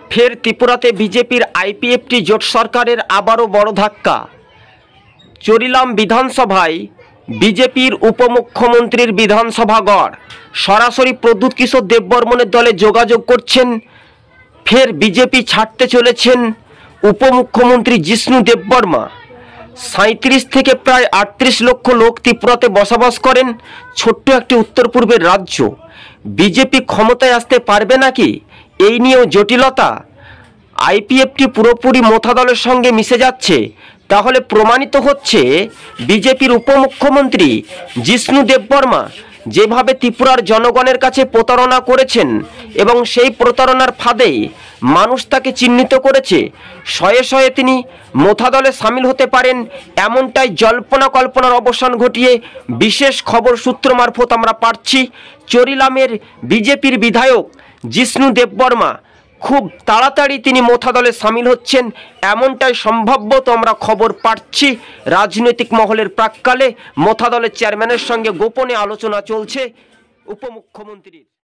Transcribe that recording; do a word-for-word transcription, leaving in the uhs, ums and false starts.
ফের ত্রিপুরাতে বিজেপির আইপিএফটি জোট সরকারের আবারও বড় ধাক্কা। চরিলাম বিধানসভায় বিজেপির উপমুখ্যমন্ত্রীর বিধানসভা গড় সরাসরি প্রদ্যুৎ কিশোর দেববর্মনের দলে যোগাযোগ করছেন। ফের বিজেপি ছাড়তে চলেছেন উপমুখ্যমন্ত্রী জিষ্ণু দেববর্মা। সাঁত্রিশ থেকে প্রায় আটত্রিশ লক্ষ লোক ত্রিপুরাতে বসবাস করেন। ছোট্ট একটি উত্তর পূর্বের রাজ্য। বিজেপি ক্ষমতায় আসতে পারবে নাকি, এই নিয়েও জটিলতা। আইপিএফটি পুরোপুরি মোথা দলের সঙ্গে মিশে যাচ্ছে, তাহলে প্রমাণিত হচ্ছে বিজেপির উপমুখ্যমন্ত্রী জিষ্ণু দেববর্মা যেভাবে ত্রিপুরার জনগণের কাছে প্রতারণা করেছেন এবং সেই প্রতারণার ফাঁদে মানুষ তাকে চিহ্নিত করেছে, শয়ে শয়ে তিনি মোথা দলে সামিল হতে পারেন, এমনটাই জল্পনা কল্পনার অবসান ঘটিয়ে বিশেষ খবর সূত্র মারফত আমরা পাচ্ছি। চরিলামের বিজেপির বিধায়ক জিষ্ণু দেববর্মা খুব তাড়াতাড়ি তিনি মোথা দলে সামিল হচ্ছেন, এমনটাই সম্ভাব্যত আমরা খবর পাচ্ছি। রাজনৈতিক মহলের প্রাক্কালে মোথা দলের চেয়ারম্যানের সঙ্গে গোপনে আলোচনা চলছে উপমুখ্যমন্ত্রীর।